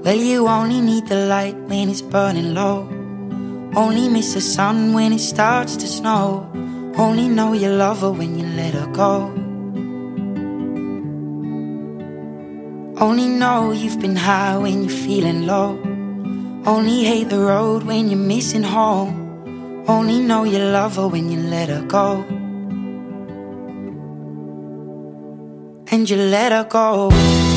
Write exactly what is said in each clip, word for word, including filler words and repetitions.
Well, you only need the light when it's burning low. Only miss the sun when it starts to snow. Only know you love her when you let her go. Only know you've been high when you're feeling low. Only hate the road when you're missing home. Only know you love her when you let her go. And you let her go.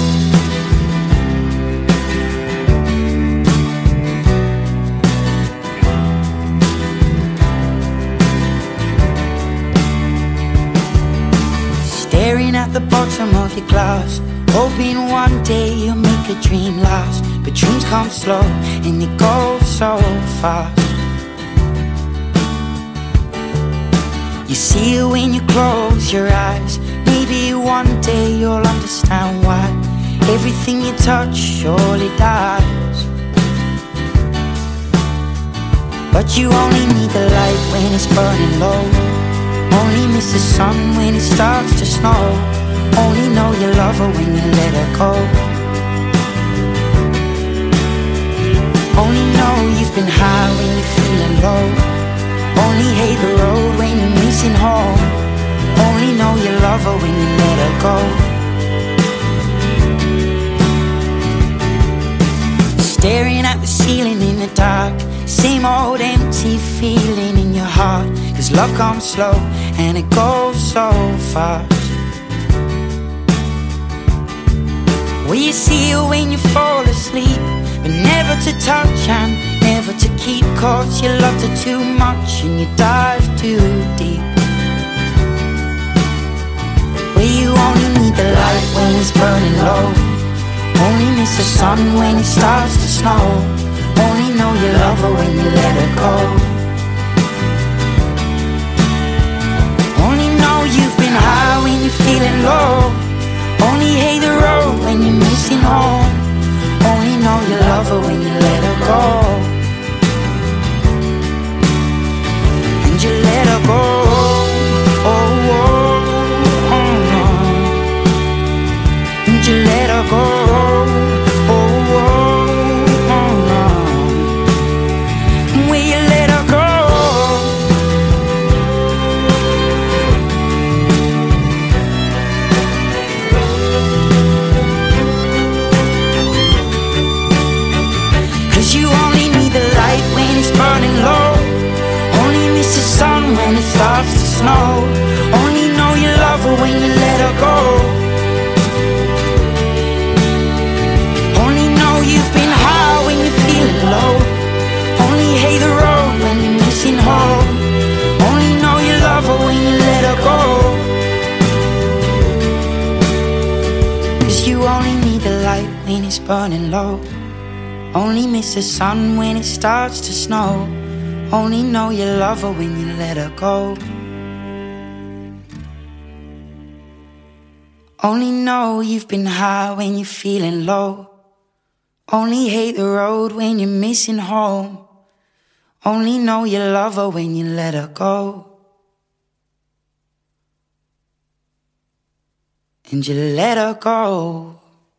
Staring at the bottom of your glass, hoping one day you'll make a dream last. But dreams come slow and they go so fast. You see it when you close your eyes. Maybe one day you'll understand why everything you touch surely dies. But you only need the light when it's burning low. Only miss the sun when it starts to snow. Only know you love her when you let her go. Only know you've been high when you're feeling low. Only hate the road when you're missing home. Only know you love her when you let her go. Staring at the ceiling in the dark, same old empty feeling in your heart. Cause love comes slow and it goes so fast. Well, you see it when you fall asleep, but never to touch and never to keep. Cause you loved her too much and you dive too deep. Well, you only need the light when it's burning low. Only miss the sun when it starts to snow. Only know you love her when you let her go. Only know you've been high when you're feeling low. Only hate the road when you're missing home. Only know you love her when you let her go. And you let her go. Oh, oh, oh, oh. And you let her go. When it starts to snow, only know you love her when you let her go. Only know you've been high when you're feeling low. Only hate the road when you're missing home. Only know you love her when you let her go. Cause you only need the light when it's burning low. Only miss the sun when it starts to snow. Only know you love her when you let her go. Only know you've been high when you're feeling low. Only hate the road when you're missing home. Only know you love her when you let her go. And you let her go.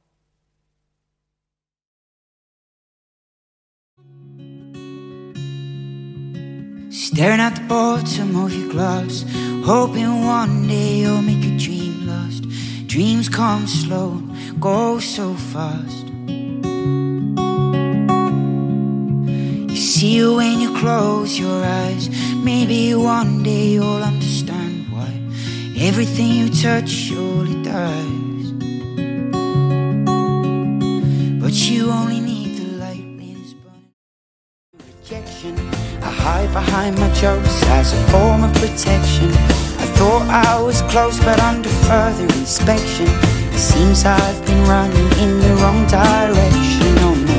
Staring at the bottom of your glass, hoping one day you'll make a dream last. Dreams come slow, go so fast. You see it when you close your eyes. Maybe one day you'll understand why everything you touch surely dies. But you only need the light when it's burning. Rejection, I hide behind my jokes as a form of protection. I thought I was close, but under further inspection, it seems I've been running in the wrong direction. Oh no.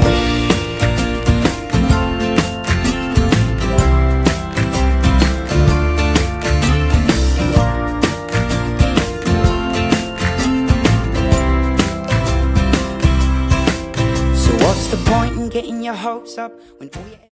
So what's the point in getting your hopes up when all you